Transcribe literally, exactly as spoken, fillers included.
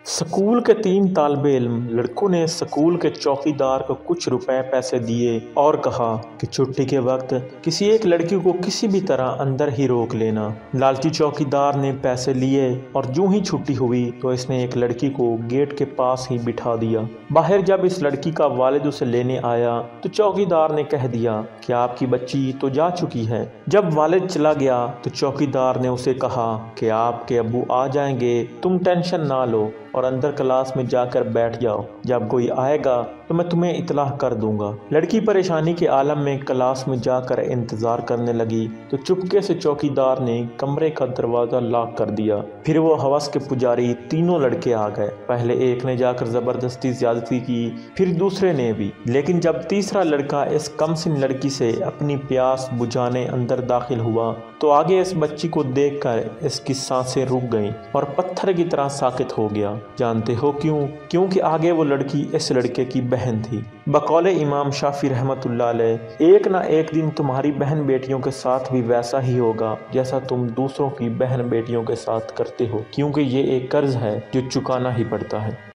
School के तीन तालिबे इल्म लड़कों ने स्कूल के चौकीदार को कुछ रुपए पैसे दिए और कहा कि छुट्टी के वक्त किसी एक लड़की को किसी भी तरह अंदर ही रोक लेना। लालची चौकीदार ने पैसे लिए और जो ही छुट्टी हुई तो इसने एक लड़की को गेट के पास ही बिठा दिया। बाहर जब इस लड़की का वालिद उसे लेने आया तो चौकीदार ने कह दिया कि आपकी बच्ची तो जा चुकी है। जब वालिद चला गया तो चौकीदार ने उसे कहा कि आपके अब्बू आ जाएंगे, तुम टेंशन ना लो और अंदर क्लास में जाकर बैठ जाओ, जब कोई आएगा तो मैं तुम्हें इतलाह कर दूंगा। लड़की परेशानी के आलम में क्लास में जाकर इंतजार करने लगी तो चुपके से चौकीदार ने कमरे का दरवाजा लॉक कर दिया। फिर वो हवस के पुजारी तीनों लड़के आ गए। पहले एक ने जाकर जबरदस्ती ज्यादती की, फिर दूसरे ने भी, लेकिन जब तीसरा लड़का इस कमसिन लड़की से अपनी प्यास बुझाने अंदर दाखिल हुआ तो आगे इस बच्ची को देखकर इसकी सांसें रुक गईं और पत्थर की तरह साकित हो गया। जानते हो क्यों? क्योंकि आगे वो लड़की इस लड़के की बहन थी। बकौले इमाम शाफी रहमतुल्लाह अलैह, एक ना एक दिन तुम्हारी बहन बेटियों के साथ भी वैसा ही होगा जैसा तुम दूसरों की बहन बेटियों के साथ करते हो, क्योंकि ये एक कर्ज है जो चुकाना ही पड़ता है।